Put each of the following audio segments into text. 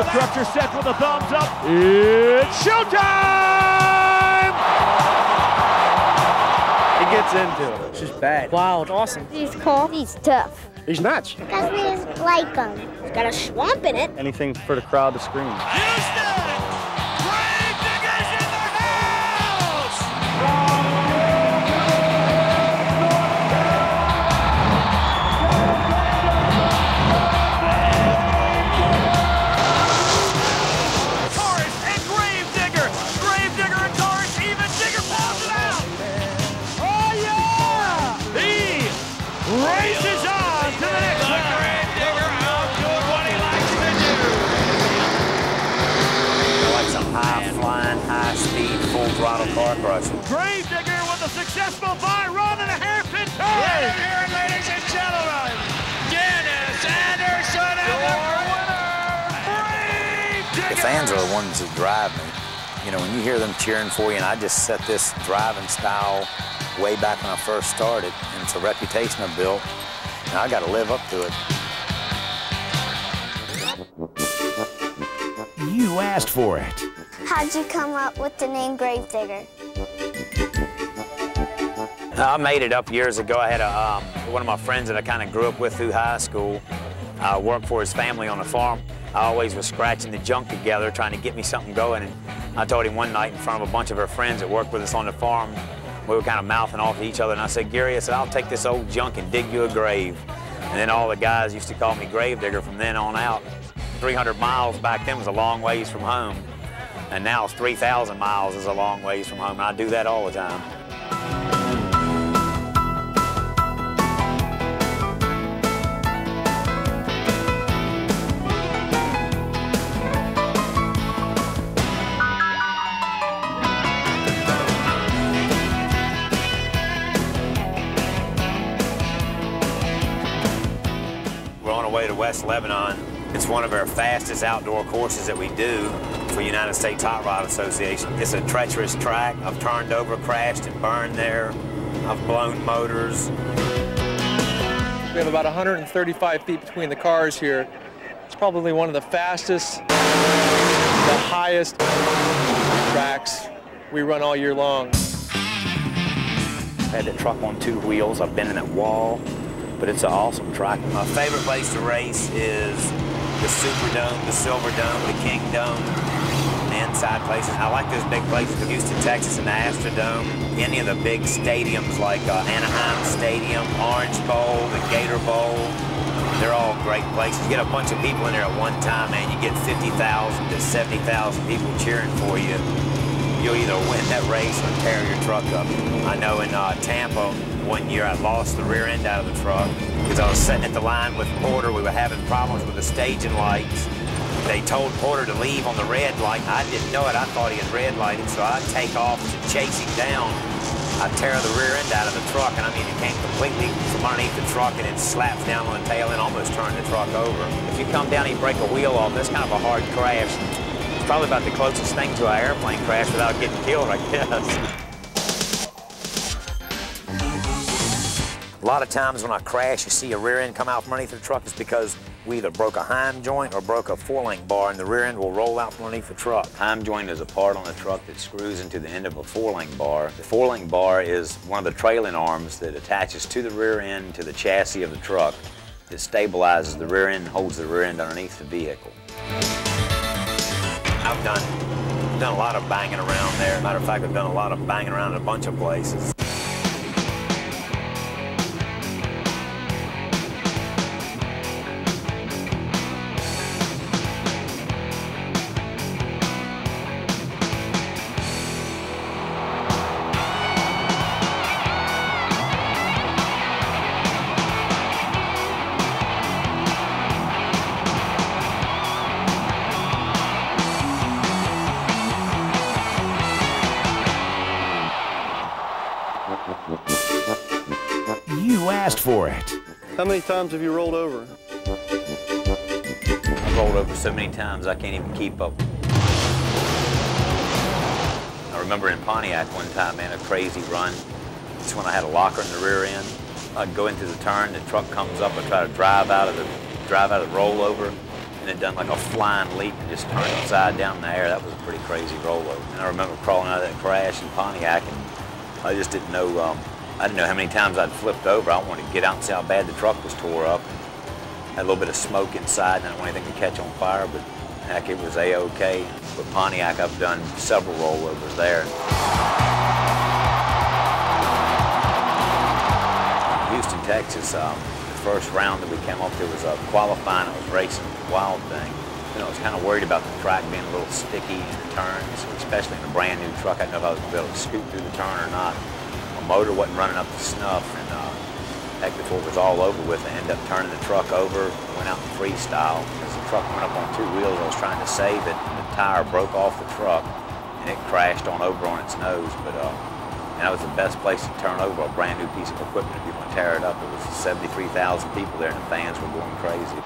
Crutcher set with a thumbs up. It's showtime! He gets into it. It's just bad. Wild, awesome. He's cool. He's tough. He's nuts. Because we just like him. He's got a swamp in it. Anything for the crowd to scream. Houston! Grave Diggers in the house! Taurus and Grave Digger! Grave Digger and Taurus, even Digger pounds it out! Oh yeah! He races on to the next round! Grave Digger out doing what he likes to do! Like some high-flying, high-speed, full-throttle car crushing. Grave Digger with a successful by-run and a hairpin turn! Right here, ladies and gentlemen, Dennis Anderson and the winner, Grave Digger! The fans are the ones that drive me. You know, when you hear them cheering for you, and I just set this driving style way back when I first started, and it's a reputation I've built, and I got to live up to it. You asked for it. How'd you come up with the name Grave Digger? I made it up years ago. I had one of my friends that I kind of grew up with through high school. I worked for his family on a farm. I always was scratching the junk together, trying to get me something going. And I told him one night in front of a bunch of our friends that worked with us on the farm, we were kind of mouthing off to each other, and I said, Gary, I said, I'll take this old junk and dig you a grave. And then all the guys used to call me Grave Digger from then on out. 300 miles back then was a long ways from home. And now it's 3,000 miles is a long ways from home, and I do that all the time. We're on our way to West Lebanon. It's one of our fastest outdoor courses that we do for United States Hot Rod Association. It's a treacherous track. I've turned over, crashed, and burned there. I've blown motors. We have about 135 feet between the cars here. It's probably one of the fastest, the highest tracks we run all year long. I had that truck on 2 wheels. I've been in that wall, but it's an awesome track. My favorite place to race is the Superdome, the Silver Dome, the King Dome, the inside places. I like those big places, Houston, Texas, and the Astrodome. Any of the big stadiums like Anaheim Stadium, Orange Bowl, the Gator Bowl, they're all great places. You get a bunch of people in there at one time, man. You get 50,000 to 70,000 people cheering for you. You'll either win that race or tear your truck up. I know in Tampa, one year I lost the rear end out of the truck because I was sitting at the line with Porter. We were having problems with the staging lights. They told Porter to leave on the red light. I didn't know it. I thought he had red lighted, so I'd take off to chase him down. I'd tear the rear end out of the truck, and I mean, it came completely from underneath the truck and it slaps down on the tail and almost turned the truck over. If you come down and you break a wheel off, that's kind of a hard crash. It's probably about the closest thing to an airplane crash without getting killed, I guess. A lot of times when I crash, you see a rear end come out from underneath the truck, it's because we either broke a heim joint or broke a four-link bar, and the rear end will roll out from underneath the truck. Heim joint is a part on the truck that screws into the end of a four-link bar. The four-link bar is one of the trailing arms that attaches to the rear end to the chassis of the truck that stabilizes the rear end and holds the rear end underneath the vehicle. I've done a lot of banging around there. Matter of fact, I've done a lot of banging around in a bunch of places. You asked for it. How many times have you rolled over? I've rolled over so many times I can't even keep up. I remember in Pontiac one time, man, a crazy run. It's when I had a locker in the rear end. I'd go into the turn, the truck comes up, I try to drive out of the rollover, and it done like a flying leap and just turned upside down in the air. That was a pretty crazy rollover. And I remember crawling out of that crash in Pontiac, and I just didn't know, I didn't know how many times I'd flipped over. I wanted to get out and see how bad the truck was tore up. Had a little bit of smoke inside, and I didn't want anything to catch on fire, but heck, it was A-OK. But Pontiac, I've done several rollovers there. Houston, Texas, the first round that we came up, there was a qualifying. I was racing the Wild Thing. You know, I was kind of worried about the track being a little sticky in the turns, especially in a brand new truck. I didn't know if I was going to be able to scoot through the turn or not. My motor wasn't running up to snuff, and heck, before it was all over with, I ended up turning the truck over, went out in freestyle. As the truck went up on two wheels, I was trying to save it, and the tire broke off the truck, and it crashed on over on its nose. But and that was the best place to turn over a brand new piece of equipment if you want to tear it up. It was 73,000 people there, and the fans were going crazy.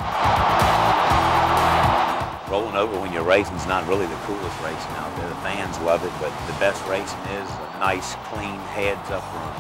Rolling over when you're racing is not really the coolest racing out there. The fans love it, but the best racing is a nice, clean, heads-up run.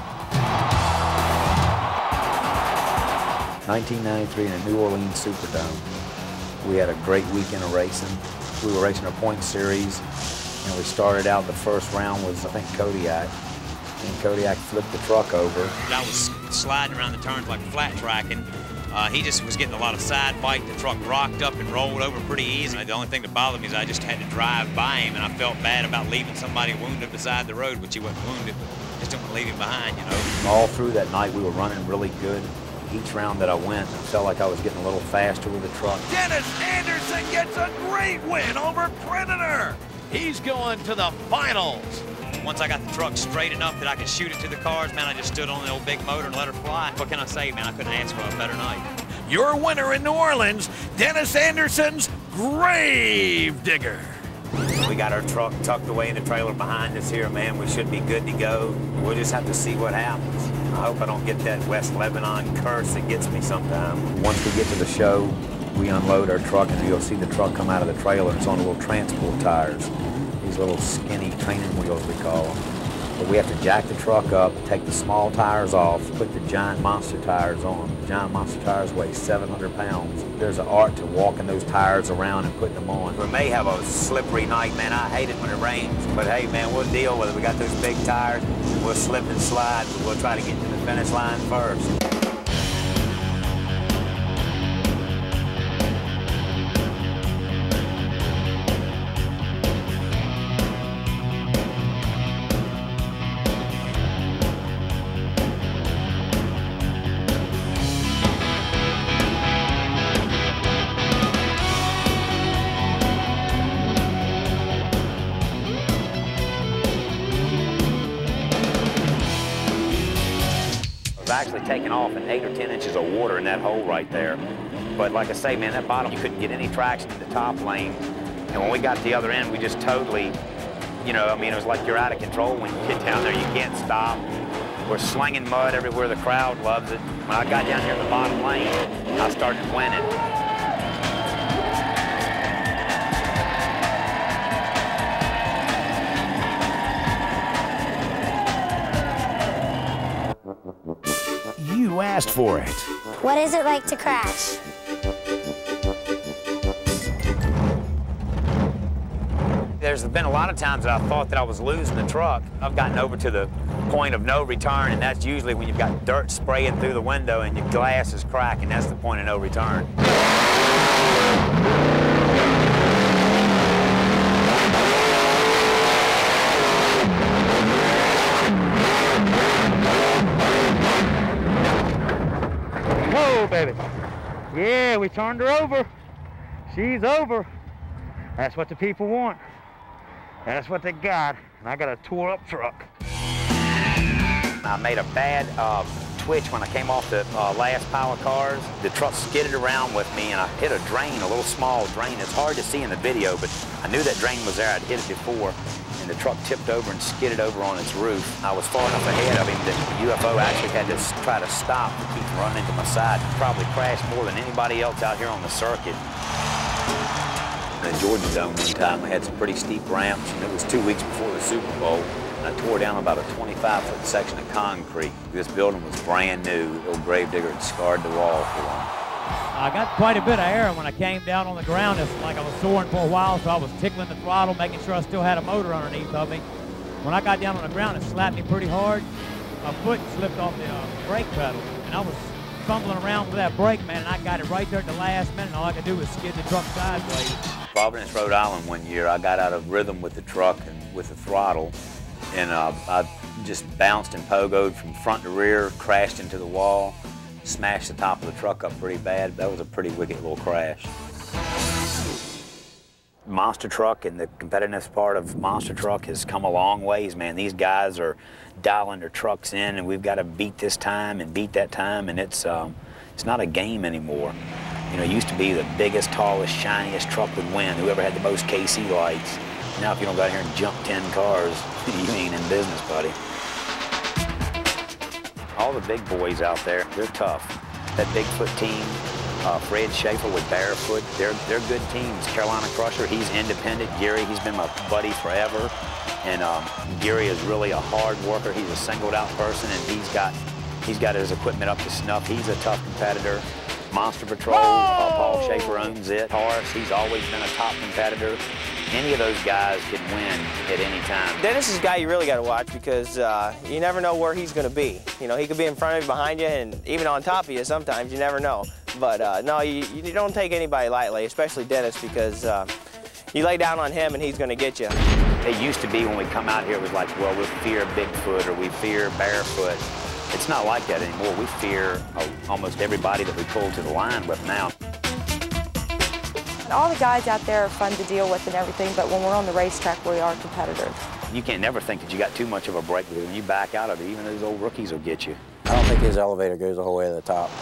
1993 in the New Orleans Superdome. We had a great weekend of racing. We were racing a point series, and we started out, the first round was, I think, Kodiak. And Kodiak flipped the truck over. I was sliding around the turns like a flat track, and he just was getting a lot of side fight. The truck rocked up and rolled over pretty easy. The only thing that bothered me is I just had to drive by him, and I felt bad about leaving somebody wounded beside the road, which he wasn't wounded, but just didn't want to leave him behind, you know. All through that night, we were running really good. Each round that I went, I felt like I was getting a little faster with the truck. Dennis Anderson gets a great win over Predator. He's going to the finals. Once I got the truck straight enough that I could shoot it to the cars, man, I just stood on the old big motor and let her fly. What can I say, man? I couldn't ask for a better night. Your winner in New Orleans, Dennis Anderson's Grave Digger. We got our truck tucked away in the trailer behind us here, man. We should be good to go. We'll just have to see what happens. I hope I don't get that West Lebanon curse that gets me sometime. Once we get to the show, we unload our truck, and you'll see the truck come out of the trailer. It's on little transport tires. These little skinny training wheels, we call them. But we have to jack the truck up, take the small tires off, put the giant monster tires on. The giant monster tires weigh 700 pounds. There's an art to walking those tires around and putting them on. We may have a slippery night, man. I hate it when it rains. But hey, man, we'll deal with it. We got those big tires. We'll slip and slide, but we'll try to get to the finish line first. Actually taken off in 8 or 10 inches of water in that hole right there. But like I say, man, that bottom, you couldn't get any traction in the top lane. And when we got to the other end, we just totally, you know, I mean, it was like you're out of control when you get down there. You can't stop. We're slinging mud everywhere. The crowd loves it. When I got down here in the bottom lane, I started winning. You asked for it. What is it like to crash? There's been a lot of times that I thought that I was losing the truck. I've gotten over to the point of no return, and that's usually when you've got dirt spraying through the window and your glass is cracking. That's the point of no return. Whoa, baby. Yeah, we turned her over. She's over. That's what the people want. That's what they got. And I got a tore up truck. I made a bad twitch when I came off the last pile of cars. The truck skidded around with me, and I hit a drain, a little small drain. It's hard to see in the video, but I knew that drain was there. I'd hit it before, and the truck tipped over and skidded over on its roof. I was far enough ahead of him that the UFO actually had to try to stop to keep from running into my side. Probably crashed more than anybody else out here on the circuit. In the Georgia Dome one time, I had some pretty steep ramps, and it was 2 weeks before the Super Bowl. And I tore down about a 25-foot section of concrete. This building was brand new. The old grave digger had scarred the wall for him. I got quite a bit of air, and when I came down on the ground, it's like I was soaring for a while, so I was tickling the throttle, making sure I still had a motor underneath of me. When I got down on the ground, it slapped me pretty hard. My foot slipped off the brake pedal, and I was fumbling around with that brake, man, and I got it right there at the last minute, and all I could do was skid the truck sideways. Providence, Rhode Island one year, I got out of rhythm with the truck and with the throttle, and I just bounced and pogoed from front to rear, crashed into the wall, smashed the top of the truck up pretty bad. That was a pretty wicked little crash. Monster truck and the competitiveness part of monster truck has come a long ways, man. These guys are dialing their trucks in, and we've got to beat this time and beat that time, and it's not a game anymore. You know, it used to be the biggest, tallest, shiniest truck would win, whoever had the most KC lights. Now if you don't go out here and jump 10 cars, you ain't in business, buddy. All the big boys out there, they're tough. That Bigfoot team, Fred Schaefer with Barefoot, they're good teams. Carolina Crusher, he's independent. Gary, he's been my buddy forever. And Gary is really a hard worker. He's a singled out person, and he's got his equipment up to snuff. He's a tough competitor. Monster Patrol, Paul Schaefer owns it. Horace, he's always been a top competitor. Any of those guys can win at any time. Dennis is a guy you really got to watch because you never know where he's going to be. You know, he could be in front of you, behind you, and even on top of you sometimes. You never know. But no, you don't take anybody lightly, especially Dennis, because you lay down on him and he's going to get you. It used to be when we come out here, it was like, well, we fear Bigfoot or we fear Barefoot. It's not like that anymore. We fear almost everybody that we pull to the line with now. All the guys out there are fun to deal with and everything, but when we're on the racetrack, we are competitive. You can't never think that you got too much of a break, because when you back out of it, even those old rookies will get you. I don't think his elevator goes the whole way to the top.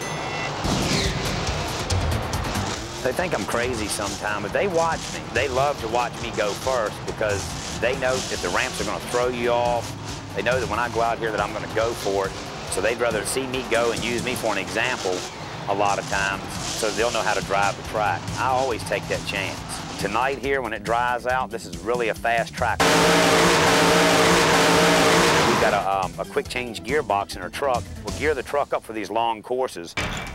They think I'm crazy sometimes, but they watch me. They love to watch me go first because they know that the ramps are going to throw you off. They know that when I go out here that I'm going to go for it. So they'd rather see me go and use me for an example a lot of times, so they'll know how to drive the track. I always take that chance. Tonight here, when it dries out, this is really a fast track. We've got a quick change gearbox in our truck. We'll gear the truck up for these long courses.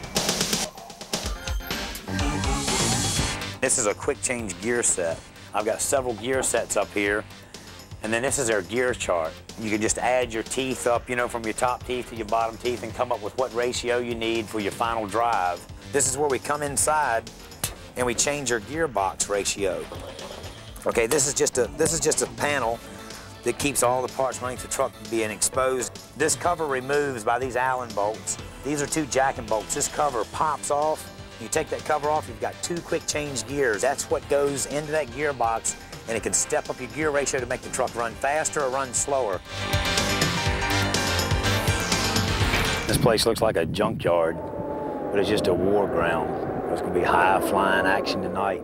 This is a quick change gear set. I've got several gear sets up here. And then this is our gear chart. You can just add your teeth up, you know, from your top teeth to your bottom teeth and come up with what ratio you need for your final drive. This is where we come inside and we change our gearbox ratio. Okay, this is just a panel that keeps all the parts running the truck from being exposed. This cover removes by these Allen bolts. These are 2 jacking bolts. This cover pops off. You take that cover off, you've got 2 quick change gears. That's what goes into that gearbox, and it can step up your gear ratio to make the truck run faster or run slower. This place looks like a junkyard, but it's just a war ground. There's gonna be high-flying action tonight.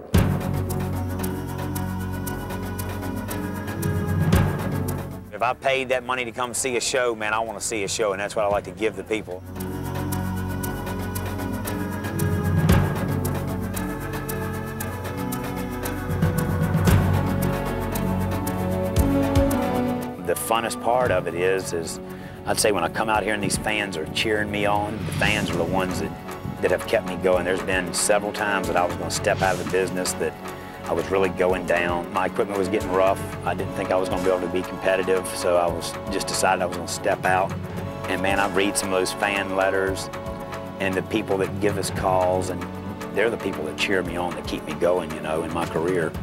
If I paid that money to come see a show, man, I want to see a show, and that's what I like to give the people. The funnest part of it is I'd say when I come out here and these fans are cheering me on, the fans are the ones that have kept me going. There's been several times that I was going to step out of the business, that I was really going down. My equipment was getting rough. I didn't think I was going to be able to be competitive, so I was just decided I was going to step out. And man, I read some of those fan letters and the people that give us calls, and they're the people that cheer me on, that keep me going, you know, in my career.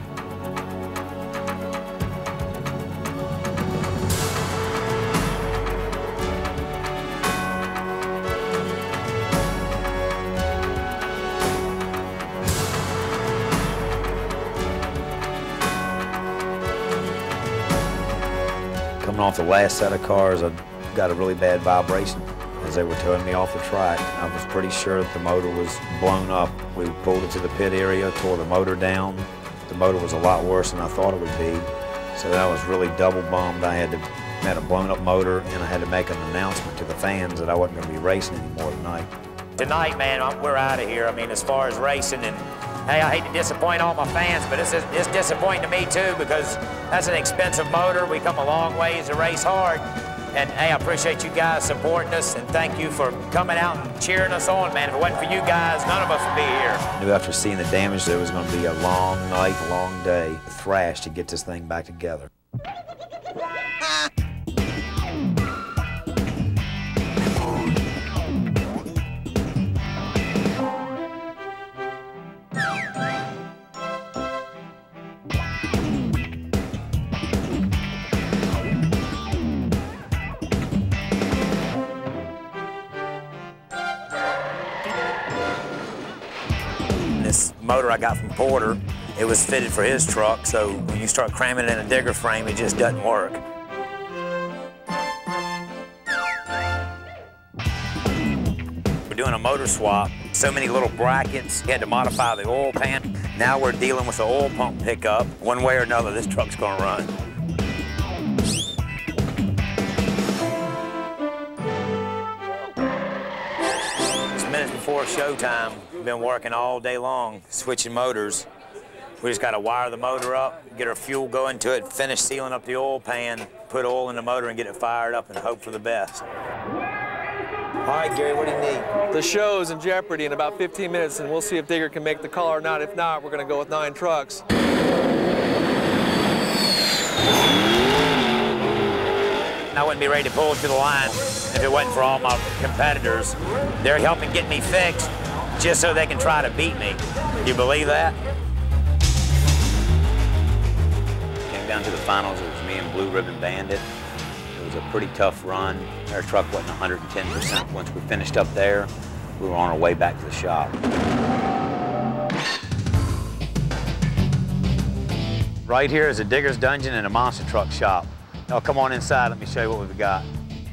Coming off the last set of cars, I got a really bad vibration as they were towing me off the track. I was pretty sure that the motor was blown up. We pulled it to the pit area, tore the motor down. The motor was a lot worse than I thought it would be. So I was really double bummed. I had a blown up motor, and I had to make an announcement to the fans that I wasn't going to be racing anymore tonight. Tonight, man, we're out of here. I mean, as far as racing, and hey, I hate to disappoint all my fans, but it's disappointing to me too, because that's an expensive motor. We come a long ways to race hard. And hey, I appreciate you guys supporting us, and thank you for coming out and cheering us on, man. If it wasn't for you guys, none of us would be here. I knew after seeing the damage there was going to be a long night, long day, thrash to get this thing back together. This motor I got from Porter, it was fitted for his truck, so when you start cramming it in a digger frame, it just doesn't work. We're doing a motor swap. So many little brackets, you had to modify the oil pan. Now we're dealing with the oil pump pickup. One way or another, this truck's gonna run. Minutes before showtime, we've been working all day long, switching motors. We just got to wire the motor up, get our fuel going to it, finish sealing up the oil pan, put oil in the motor and get it fired up and hope for the best. All right, Gary, what do you need? The show's in jeopardy in about 15 minutes, and we'll see if Digger can make the call or not. If not, we're going to go with 9 trucks. I wouldn't be ready to pull it to the line if it wasn't for all my competitors. They're helping get me fixed just so they can try to beat me. You believe that? Came down to the finals. It was me and Blue Ribbon Bandit. It was a pretty tough run. Our truck wasn't 110%. Once we finished up there, we were on our way back to the shop. Right here is a digger's dungeon and a monster truck shop. Now come on inside, let me show you what we've got.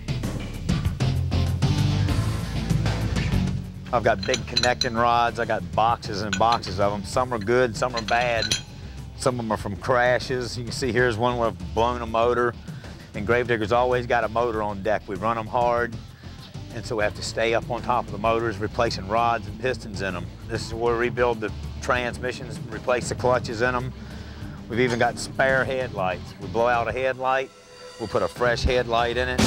I've got big connecting rods. I got boxes and boxes of them. Some are good, some are bad. Some of them are from crashes. You can see here's one where I've blown a motor. And Gravedigger's always got a motor on deck. We run them hard, and so we have to stay up on top of the motors, replacing rods and pistons in them. This is where we rebuild the transmissions, replace the clutches in them. We've even got spare headlights. We blow out a headlight, we'll put a fresh headlight in it.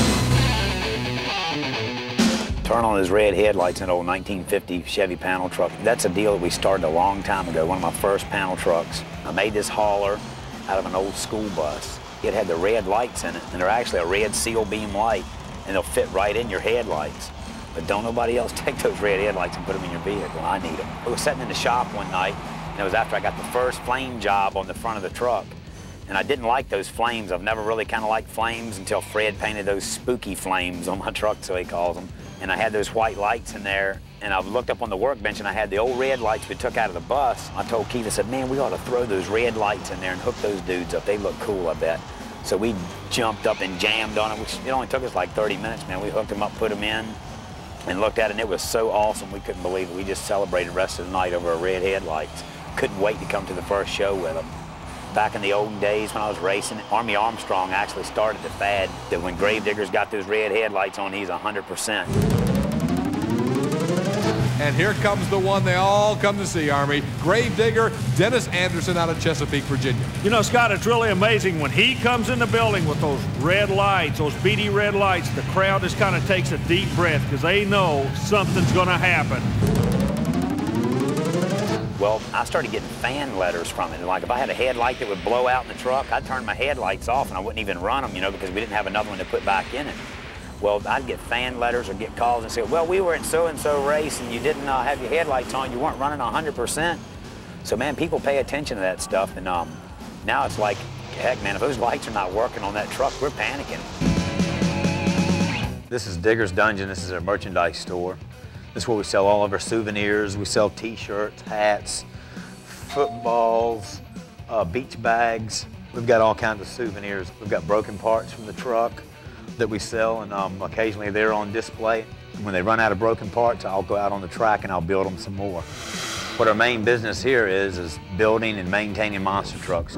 Turn on his red headlights in an old 1950 Chevy panel truck. That's a deal that we started a long time ago, one of my first panel trucks. I made this hauler out of an old school bus. It had the red lights in it, and they're actually a red seal beam light, and they'll fit right in your headlights. But don't nobody else take those red headlights and put them in your vehicle. I need them. I was sitting in the shop one night, and it was after I got the first flame job on the front of the truck. And I didn't like those flames. I've never really kind of liked flames until Fred painted those spooky flames on my truck, so he calls them. And I had those white lights in there, and I looked up on the workbench, and I had the old red lights we took out of the bus. I told Keith, I said, man, we ought to throw those red lights in there and hook those dudes up. They look cool, I bet. So we jumped up and jammed on it, which it only took us like 30 minutes, man. We hooked them up, put them in, and looked at it, and it was so awesome, we couldn't believe it. We just celebrated the rest of the night over our red headlights. Couldn't wait to come to the first show with them. Back in the olden days when I was racing, Army Armstrong actually started the fad that when Gravedigger's got those red headlights on, he's 100%. And here comes the one they all come to see, Army. Gravedigger, Dennis Anderson out of Chesapeake, Virginia. You know, Scott, it's really amazing when he comes in the building with those red lights, those beady red lights, the crowd just kind of takes a deep breath because they know something's going to happen. Well, I started getting fan letters from it. Like if I had a headlight that would blow out in the truck, I'd turn my headlights off and I wouldn't even run them, you know, because we didn't have another one to put back in it. Well, I'd get fan letters or get calls and say, well, we were in so-and-so race and you didn't have your headlights on, you weren't running 100%. So, man, people pay attention to that stuff, and now it's like, heck, man, if those lights are not working on that truck, we're panicking. This is Digger's Dungeon. This is our merchandise store. This is where we sell all of our souvenirs. We sell t-shirts, hats, footballs, beach bags. We've got all kinds of souvenirs. We've got broken parts from the truck that we sell, and occasionally they're on display. When they run out of broken parts, I'll go out on the track and I'll build them some more. What our main business here is building and maintaining monster trucks.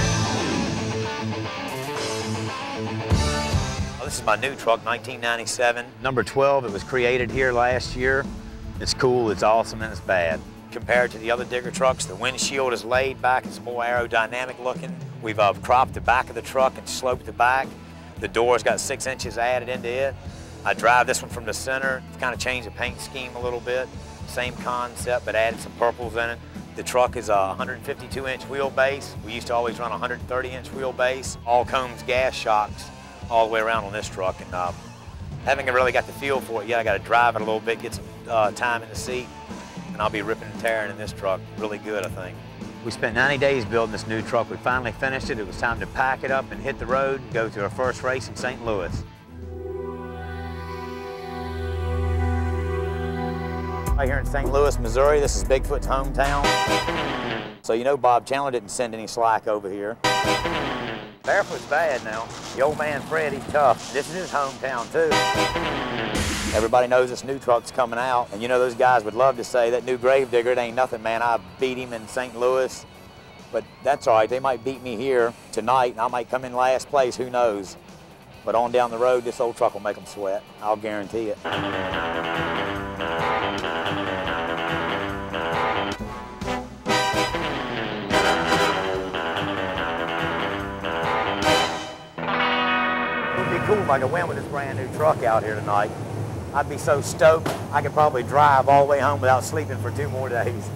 This is my new truck, 1997. Number 12, it was created here last year. It's cool, it's awesome, and it's bad. Compared to the other Digger trucks, the windshield is laid back, it's more aerodynamic looking. We've cropped the back of the truck and sloped the back. The door's got 6 inches added into it. I drive this one from the center, kind of changed the paint scheme a little bit. Same concept, but added some purples in it. The truck is a 152-inch wheelbase. We used to always run a 130-inch wheelbase. All Combs gas shocks all the way around on this truck. And haven't really got the feel for it yet. I got to drive it a little bit, get some time in the seat, and I'll be ripping and tearing in this truck really good, I think. We spent 90 days building this new truck. We finally finished it. It was time to pack it up and hit the road and go to our first race in St. Louis. Right here in St. Louis, Missouri, this is Bigfoot's hometown. So you know Bob Chandler didn't send any slack over here. Barefoot's bad now. The old man Fred, he's tough. This is his hometown too. Everybody knows this new truck's coming out, and you know those guys would love to say that new Gravedigger, it ain't nothing, man. I beat him in St. Louis, but that's all right. They might beat me here tonight, and I might come in last place, who knows. But on down the road, this old truck will make them sweat. I'll guarantee it. It would be cool if I could win with this brand new truck out here tonight. I'd be so stoked, I could probably drive all the way home without sleeping for 2 more days.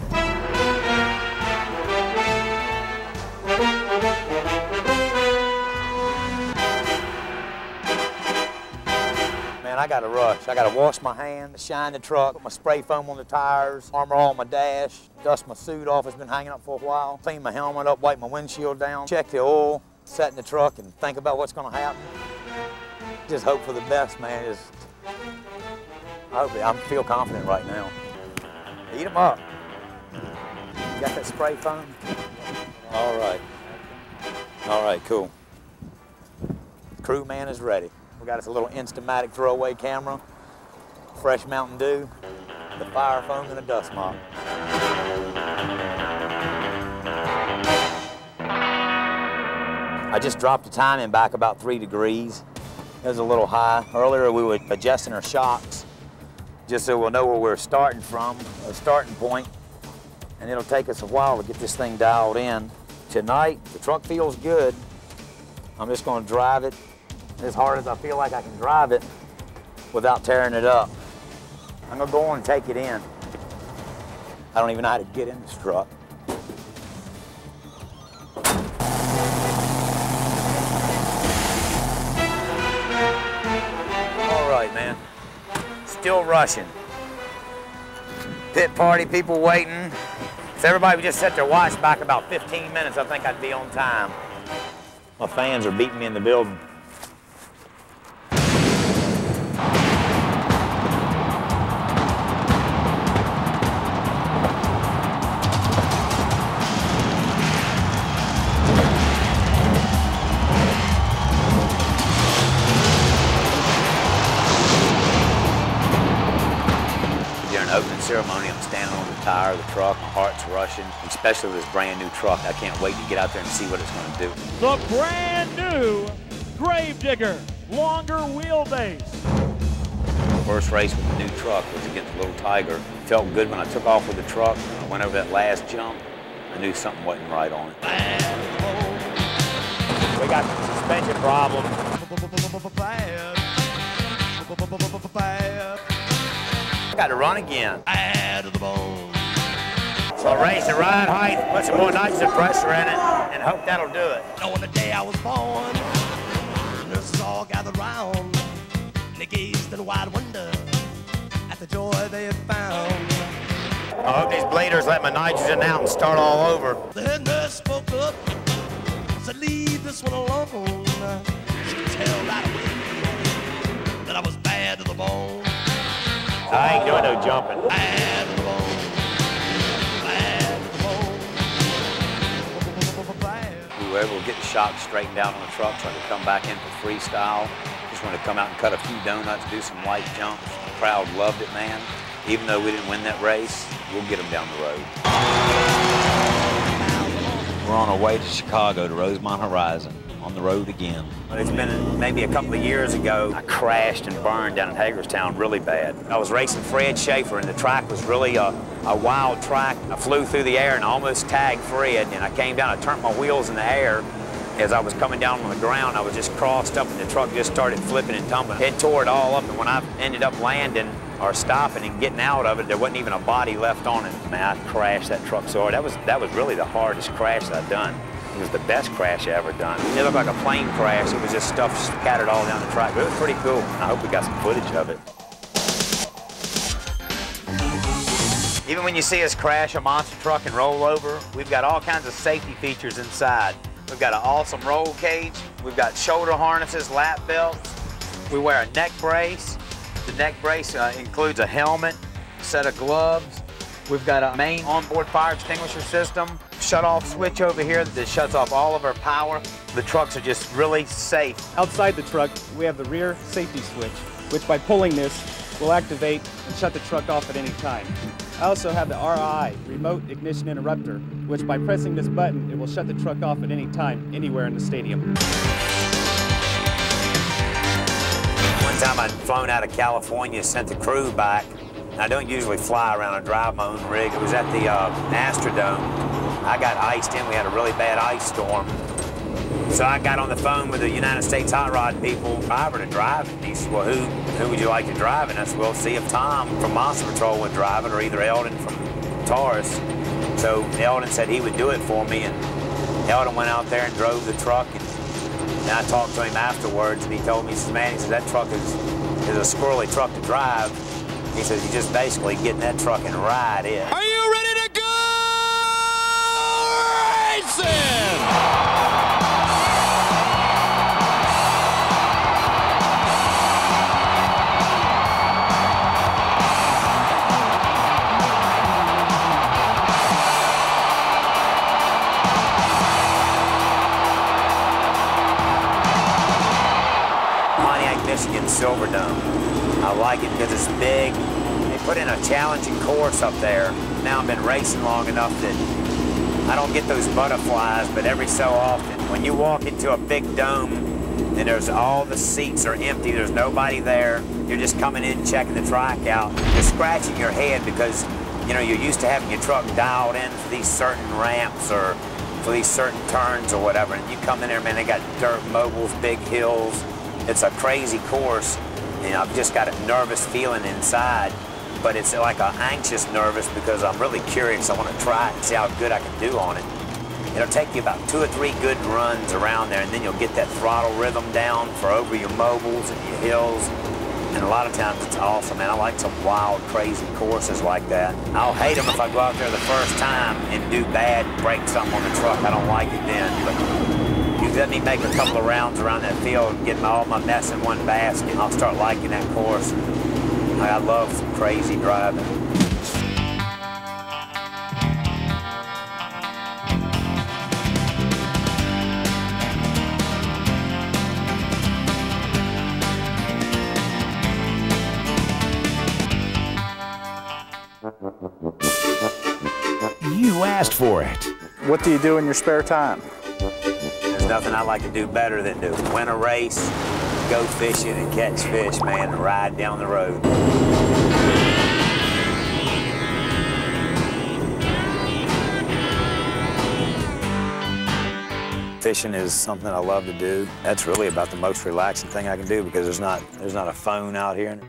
Man, I gotta rush. I gotta wash my hands, shine the truck, put my spray foam on the tires, armor all my dash, dust my suit off, it's been hanging up for a while, clean my helmet up, wipe my windshield down, check the oil, set in the truck and think about what's gonna happen. Just hope for the best, man. I feel confident right now. Eat them up. Got that spray foam? All right. All right, cool. Crew man is ready. We got us a little Instamatic throwaway camera, fresh Mountain Dew, the fire foam, and a dust mop. I just dropped the timing back about 3 degrees. It was a little high. Earlier we were adjusting our shocks just so we'll know where we're starting from, a starting point, and it'll take us a while to get this thing dialed in. Tonight, the truck feels good. I'm just gonna drive it as hard as I feel like I can drive it without tearing it up. I'm gonna go on and take it in. I don't even know how to get in this truck. All right, man. Still rushing. Pit party, people waiting. If everybody would just set their watch back about 15 minutes, I think I'd be on time. My fans are beating me in the building. Opening ceremony, I'm standing on the tire of the truck, my heart's rushing, especially with this brand new truck. I can't wait to get out there and see what it's going to do. The brand new Gravedigger, longer wheelbase. First race with the new truck was against Little Tiger. It felt good when I took off with the truck. When I went over that last jump, I knew something wasn't right on it. We got some suspension problems. I got to run again. Add to the bone. So I raised the ride height, put some more nitrogen pressure in it, and hope that'll do it. On the day I was born, nurses all gathered round, and they gazed in wide wonder at the joy they had found. I hope these bleeders let my nitrogen out and start all over. The head nurse spoke up, said, "Leave this one alone." She could tell right away that I was bad to the bone. I ain't doing no jumping. Bad to the bone. Bad to the bone. We were able to get the shocks straightened out on the truck so I could come back in for freestyle. Just wanted to come out and cut a few donuts, do some light jumps. The crowd loved it, man. Even though we didn't win that race, we'll get them down the road. We're on our way to Chicago, to Rosemont Horizon, on the road again. It's been maybe a couple of years ago, I crashed and burned down in Hagerstown really bad. I was racing Fred Schaefer, and the track was really a wild track. I flew through the air and almost tagged Fred, and I came down, I turned my wheels in the air, As I was coming down on the ground, I was just crossed up and the truck just started flipping and tumbling. It tore it all up, and when I ended up landing or stopping and getting out of it, there wasn't even a body left on it. Man, I crashed that truck so hard. That was really the hardest crash that I've done. It was the best crash I ever done. It looked like a plane crash. It was just stuff scattered all down the track. But it was pretty cool. I hope we got some footage of it. Even when you see us crash a monster truck and roll over, we've got all kinds of safety features inside. We've got an awesome roll cage. We've got shoulder harnesses, lap belts. We wear a neck brace. The neck brace includes a helmet, a set of gloves. We've got a main onboard fire extinguisher system, shut-off switch over here that shuts off all of our power. The trucks are just really safe. Outside the truck, we have the rear safety switch, which by pulling this will activate and shut the truck off at any time. I also have the RI, Remote Ignition Interrupter, which by pressing this button, it will shut the truck off at any time, anywhere in the stadium. One time I'd flown out of California, sent the crew back. I don't usually fly around and drive my own rig. It was at the Astrodome. I got iced in. We had a really bad ice storm. So I got on the phone with the United States Hot Rod people, driver to drive it. He said, well, who would you like to drive it? And I said, well, see if Tom from Monster Patrol would drive it or either Eldon from Taurus. So Eldon said he would do it for me, and Eldon went out there and drove the truck. And I talked to him afterwards, and he told me, he says, man, he said, that truck is a squirrely truck to drive. He says, you just basically get in that truck and ride it. Are you ready to go racing? Michigan Silverdome. I like it because it's big. They put in a challenging course up there. Now I've been racing long enough that I don't get those butterflies, but every so often, when you walk into a big dome and all the seats are empty, there's nobody there, you're just coming in, checking the track out, you're scratching your head because, you know, you're used to having your truck dialed in for these certain ramps or for these certain turns or whatever, and you come in there, man, they got dirt mobiles, big hills. It's a crazy course, and I've just got a nervous feeling inside, but it's like an anxious nervous because I'm really curious. I want to try it and see how good I can do on it. It'll take you about 2 or 3 good runs around there, and then you'll get that throttle rhythm down for over your mobiles and your hills, and a lot of times it's awesome, man. I like some wild, crazy courses like that. I'll hate them if I go out there the first time and do bad, break something on the truck. I don't like it then, but you let me make a couple of rounds around that field and get all my mess in one basket. I'll start liking that course. I love some crazy driving. You asked for it. What do you do in your spare time? There's nothing I like to do better than to win a race, go fishing and catch fish, man, and ride down the road. Fishing is something I love to do. That's really about the most relaxing thing I can do because there's not a phone out here.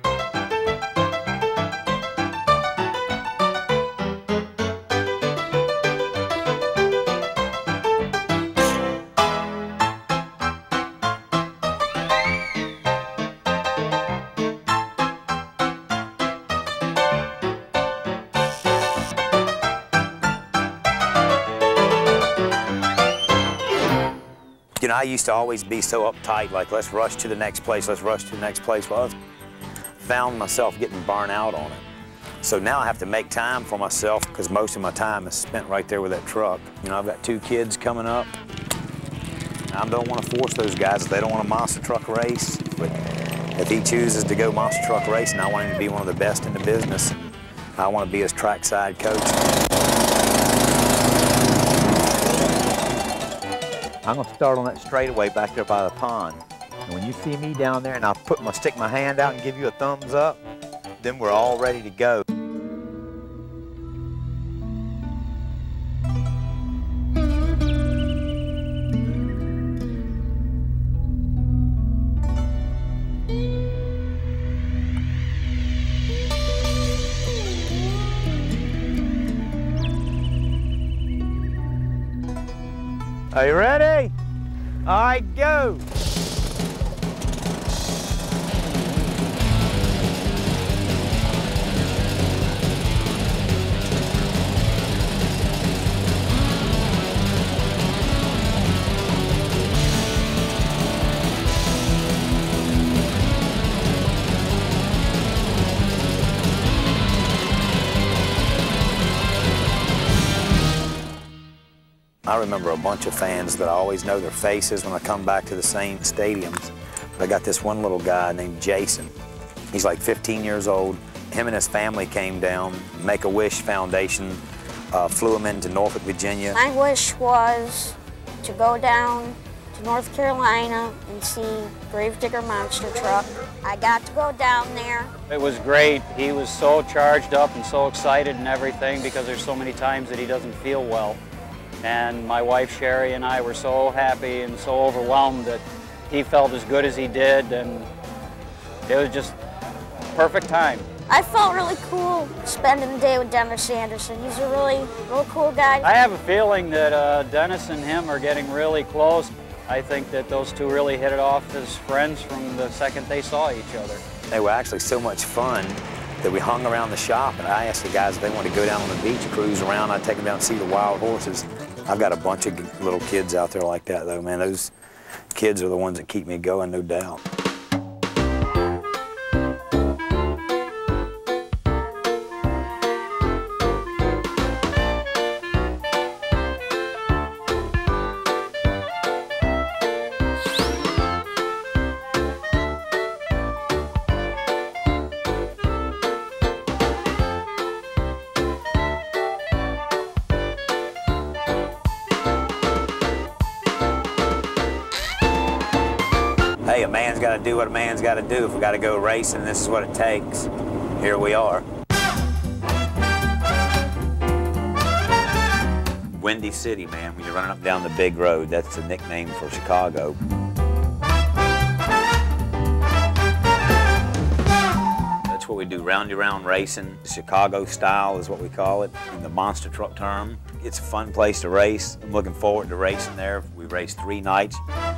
You know, I used to always be so uptight, like, let's rush to the next place, let's rush to the next place. Well, I found myself getting burnt out on it. So now I have to make time for myself because most of my time is spent right there with that truck. You know, I've got 2 kids coming up. I don't want to force those guys if they don't want a monster truck race. But if he chooses to go monster truck racing, I want him to be one of the best in the business. I want to be his trackside coach. I'm going to start on that straightaway back there by the pond. And when you see me down there and I'll stick my hand out and give you a thumbs up, then we're all ready to go. Are you ready? All right, go. I remember a bunch of fans that I always know their faces when I come back to the same stadiums. But I got this one little guy named Jason. He's like 15 years old. Him and his family came down. Make-A-Wish Foundation flew him into Norfolk, Virginia. My wish was to go down to North Carolina and see Gravedigger Monster Truck. I got to go down there. It was great. He was so charged up and so excited and everything because there's so many times that he doesn't feel well. And my wife Sherry and I were so happy and so overwhelmed that he felt as good as he did, and it was just perfect time. I felt really cool spending the day with Dennis Anderson. He's a really cool guy. I have a feeling that Dennis and him are getting really close. I think that those two really hit it off as friends from the second they saw each other. They were actually so much fun that we hung around the shop, and I asked the guys if they wanted to go down on the beach, cruise around. I'd take them down and see the wild horses. I've got a bunch of little kids out there like that, though, man. Those kids are the ones that keep me going, no doubt. Hey, a man's got to do what a man's got to do. If we got to go racing, this is what it takes. Here we are. Windy City, man. When you're running up and down the big road, that's the nickname for Chicago. That's what we do, round-y-round racing. Chicago style is what we call it, in the monster truck term. It's a fun place to race. I'm looking forward to racing there. We race 3 nights.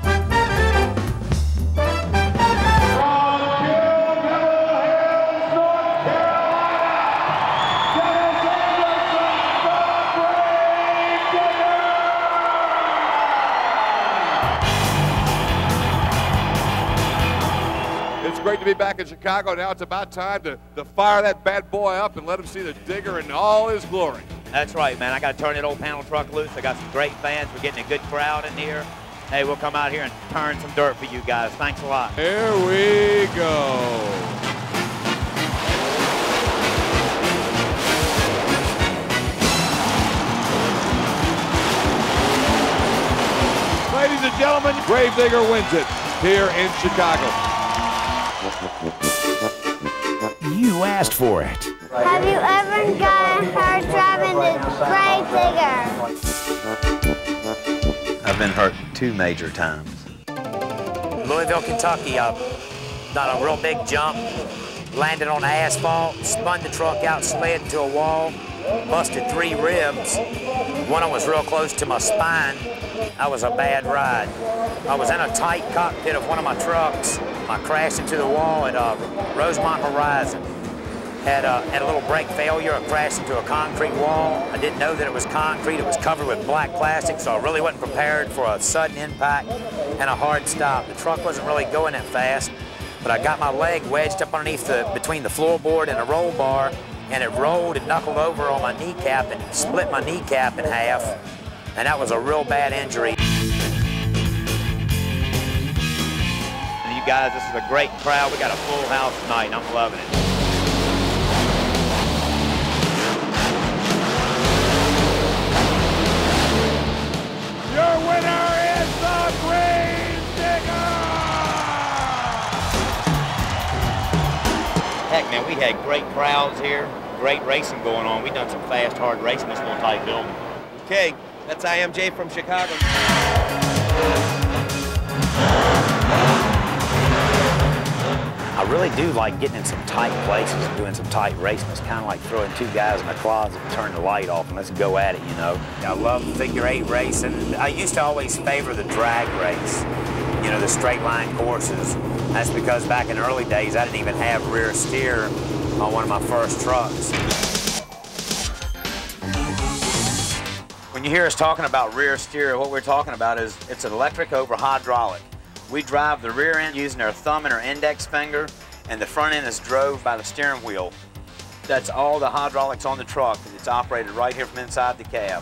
Great to be back in Chicago. Now it's about time to fire that bad boy up and let him see the Digger in all his glory. That's right, man. I got to turn that old panel truck loose. I got some great fans. We're getting a good crowd in here. Hey, we'll come out here and turn some dirt for you guys. Thanks a lot. Here we go. Ladies and gentlemen, Gravedigger wins it here in Chicago. You asked for it. Have you ever gotten hurt driving the Gravedigger? I've been hurt 2 major times. Louisville, Kentucky, I done a real big jump, landed on the asphalt, spun the truck out, slid into a wall, busted 3 ribs. One of them was real close to my spine. That was a bad ride. I was in a tight cockpit of one of my trucks. I crashed into the wall at Rosemont Horizon. Had a little brake failure. I crashed into a concrete wall. I didn't know that it was concrete. It was covered with black plastic, so I really wasn't prepared for a sudden impact and a hard stop. The truck wasn't really going that fast, but I got my leg wedged up underneath between the floorboard and the roll bar, and it rolled and knuckled over on my kneecap and split my kneecap in half, and that was a real bad injury. And you guys, this is a great crowd. We got a full house tonight, and I'm loving it. Your winner is the Gravedigger! Heck, man, we had great crowds here, great racing going on. We done some fast, hard racing in this little tight building. Okay, that's IMJ from Chicago. I I really do like getting in some tight places and doing some tight racing. It's kind of like throwing two guys in a closet and turn the light off and let's go at it, you know. I love figure 8 racing. I used to always favor the drag race, you know, the straight line courses. That's because back in the early days, I didn't even have rear steer on one of my first trucks. When you hear us talking about rear steer, what we're talking about is it's an electric over hydraulic. We drive the rear end using our thumb and our index finger, and the front end is drove by the steering wheel. That's all the hydraulics on the truck. It's operated right here from inside the cab.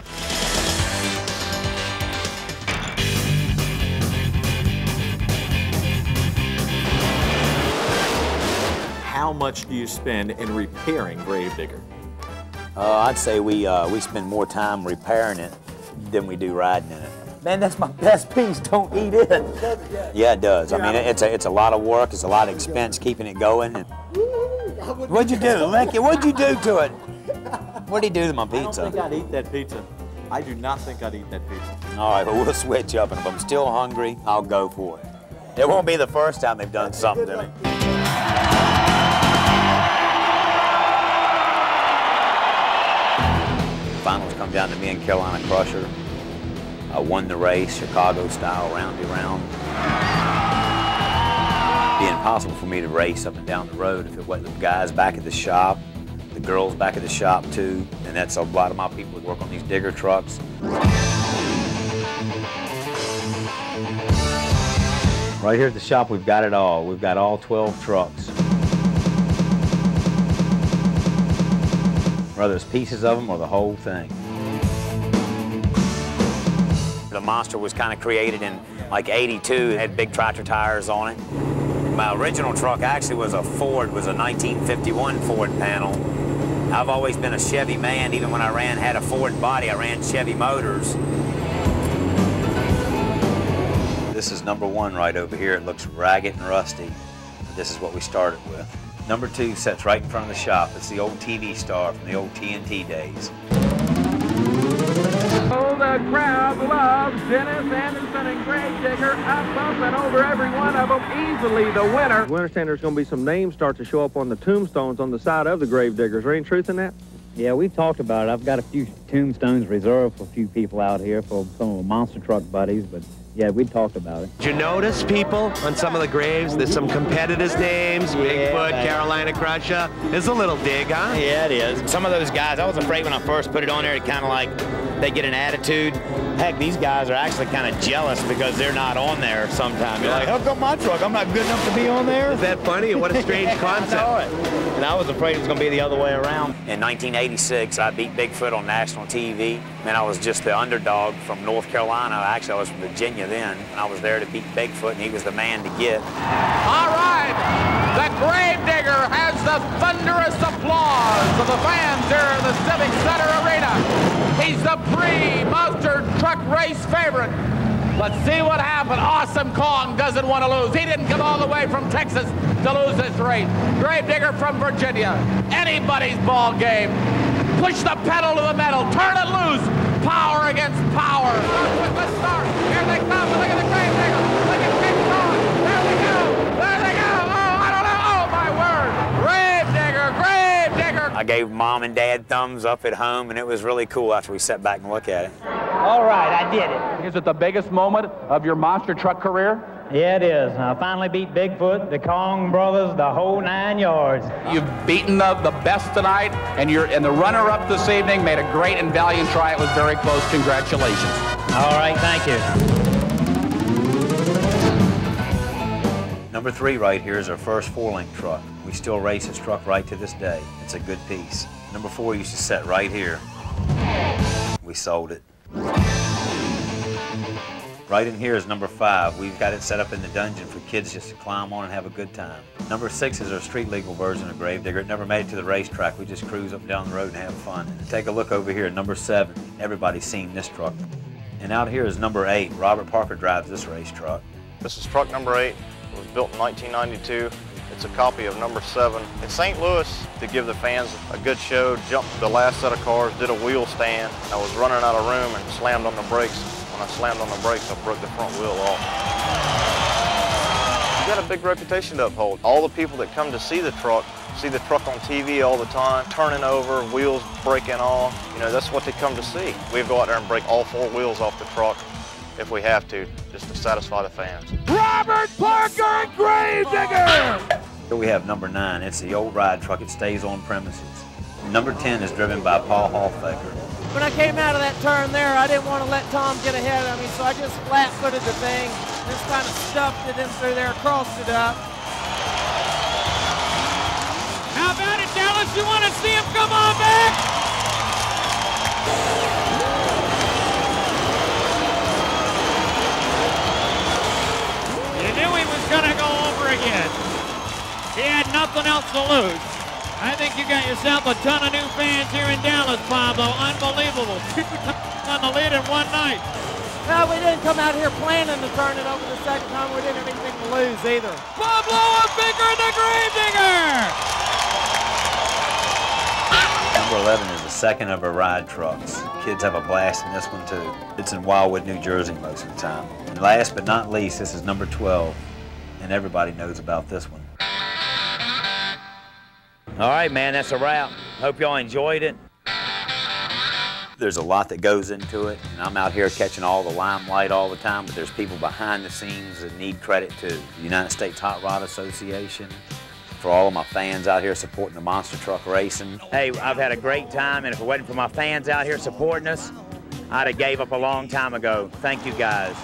How much do you spend in repairing Gravedigger? I'd say we spend more time repairing it than we do riding in it. Man, that's my best piece. Don't eat it. Yeah, it does. I mean, it's a lot of work. It's a lot of expense keeping it going. What'd you do, Lecky? What'd you do to it? What'd he do to my pizza? I don't think I'd eat that pizza. I do not think I'd eat that pizza. All right, well, we'll switch up, and if I'm still hungry, I'll go for it. It won't be the first time they've done something to me. Finals come down to me and Carolina Crusher. I won the race, Chicago style, roundy round. It'd be impossible for me to race up and down the road if it wasn't the guys back at the shop, the girls back at the shop too, and that's a lot of my people that work on these digger trucks. Right here at the shop, we've got it all. We've got all 12 trucks. Whether it's pieces of them or the whole thing. The Monster was kind of created in like '82. It had big tractor tires on it. My original truck actually was a Ford, was a 1951 Ford panel. I've always been a Chevy man. Even when I had a Ford body, I ran Chevy motors. This is number 1 right over here. It looks ragged and rusty. This is what we started with. Number 2 sits right in front of the shop. It's the old TV star from the old TNT days. Oh, the crowd loves Dennis Anderson and Gravedigger, up and over every one of them, easily the winner. We understand there's going to be some names start to show up on the tombstones on the side of the Gravediggers. Is there any truth in that? Yeah, we've talked about it. I've got a few tombstones reserved for a few people out here, for some of the monster truck buddies, but yeah, we talked about it. Did you notice, people, on some of the graves, there's some competitors' names, Bigfoot, Carolina Crusher. It's a little dig, huh? Yeah, it is. Some of those guys, I was afraid when I first put it on there, it kind of like, they get an attitude. Heck, these guys are actually kind of jealous because they're not on there sometimes. You're like, how come my truck? I'm not good enough to be on there? Is that funny? What a strange concept. I know it. And I was afraid it was going to be the other way around. In 1986, I beat Bigfoot on national TV. And I was just the underdog from North Carolina. Actually, I was from Virginia then. And I was there to beat Bigfoot, and he was the man to get. All right, the Gravedigger has the thunderous applause of the fans here in the Civic Center Arena. He's the pre-monster truck race favorite. Let's see what happened. Awesome Kong doesn't want to lose. He didn't come all the way from Texas to lose this race. Gravedigger from Virginia. Anybody's ball game. Push the pedal to the metal. Turn it loose. Power against power. Let's start. Here they come. Look at the Gravedigger. Look at King Kong. There they go. There they go. Oh, I don't know. Oh, my word. Gravedigger. Gravedigger. I gave Mom and Dad thumbs up at home, and it was really cool after we sat back and looked at it. All right, I did it. Is it the biggest moment of your monster truck career? Yeah, it is. I finally beat Bigfoot, the Kong brothers, the whole 9 yards. You've beaten the best tonight, and the runner-up this evening made a great and valiant try. It was very close. Congratulations. All right, thank you. Number 3 right here is our first 4-link truck. We still race this truck right to this day. It's a good piece. Number 4 used to sit right here. We sold it. Right in here is number 5. We've got it set up in the dungeon for kids just to climb on and have a good time. Number 6 is our street legal version of Gravedigger. It never made it to the racetrack. We just cruise up and down the road and have fun. Take a look over here, number 7. Everybody's seen this truck. And out here is number 8. Robert Parker drives this race truck. This is truck number 8. It was built in 1992. It's a copy of number 7. In St. Louis, to give the fans a good show, jumped the last set of cars, did a wheel stand. I was running out of room and slammed on the brakes. When I slammed on the brakes, I broke the front wheel off. got a big reputation to uphold. All the people that come to see the truck on TV all the time, turning over, wheels breaking off. You know, that's what they come to see. We go out there and break all 4 wheels off the truck if we have to, just to satisfy the fans. Robert Parker and Gravedigger! Here we have number 9. It's the old ride truck. It stays on premises. Number 10 is driven by Paul Hallfaker. When I came out of that turn there, I didn't want to let Tom get ahead of me, so I just flat-footed the thing, just kind of stuffed it in through there, crossed it up. How about it, Dallas? You want to see him come on back? You knew he was going to go over again. He had nothing else to lose. I think you got yourself a ton of new fans here in Dallas, Pablo. Unbelievable. 2 times on the lead in one night. No, we didn't come out here planning to turn it over the second time. We didn't have anything to lose either. Pablo a Bigger the Gravedigger! Number 11 is the second of our ride trucks. Kids have a blast in this one too. It's in Wildwood, New Jersey most of the time. And last but not least, this is number 12. And everybody knows about this one. All right, man, that's a wrap. Hope y'all enjoyed it. There's a lot that goes into it, and I'm out here catching all the limelight all the time, but there's people behind the scenes that need credit too. The United States Hot Rod Association, for all of my fans out here supporting the monster truck racing. Hey, I've had a great time, and if it wasn't for my fans out here supporting us, I'd have gave up a long time ago. Thank you, guys.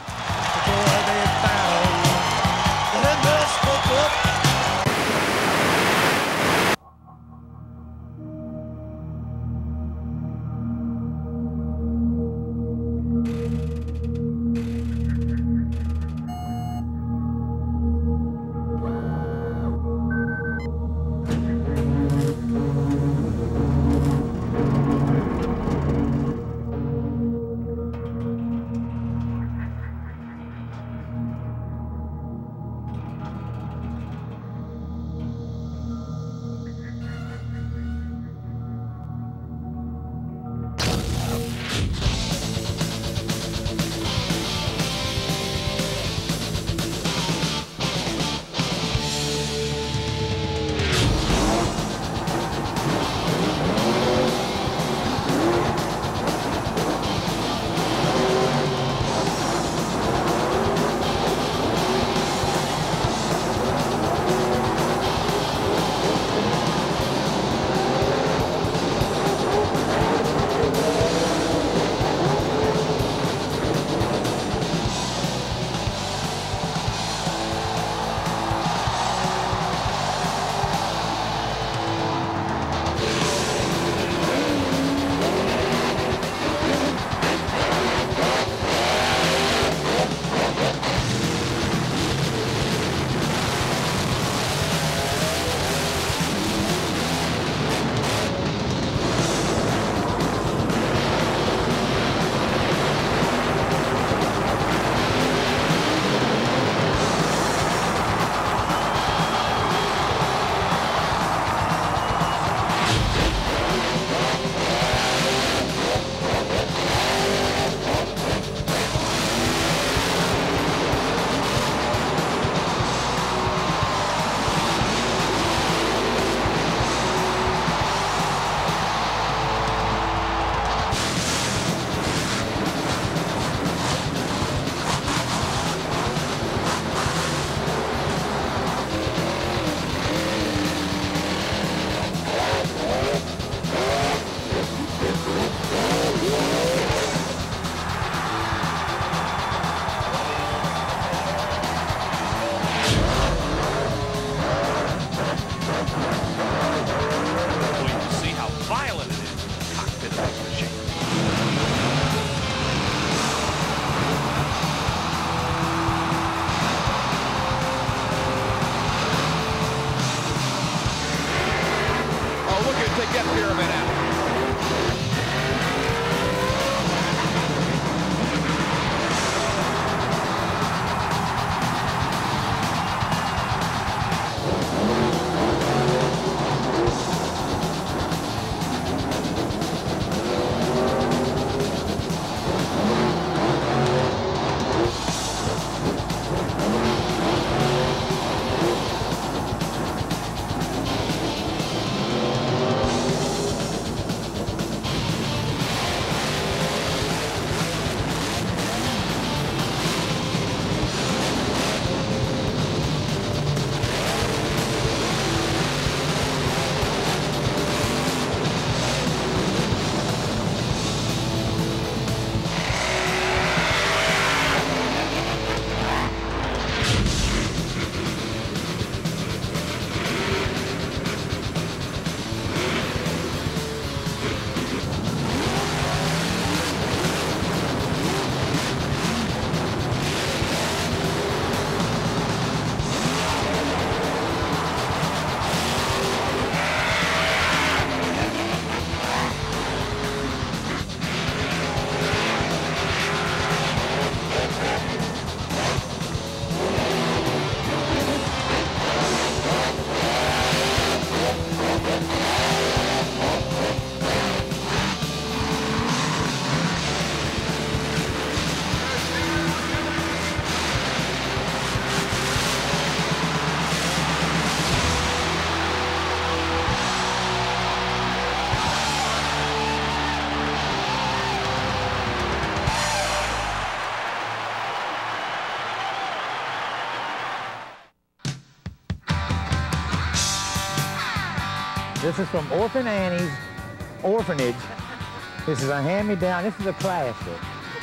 This is from Orphan Annie's Orphanage. This is a hand-me-down. This is a classic.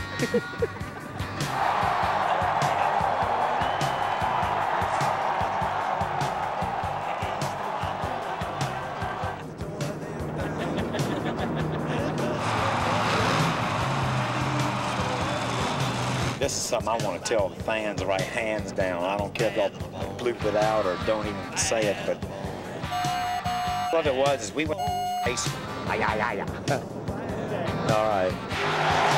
This is something I want to tell the fans right hands down. I don't care if they'll bloop it out or don't even say it, but what it was is we went racing. All right.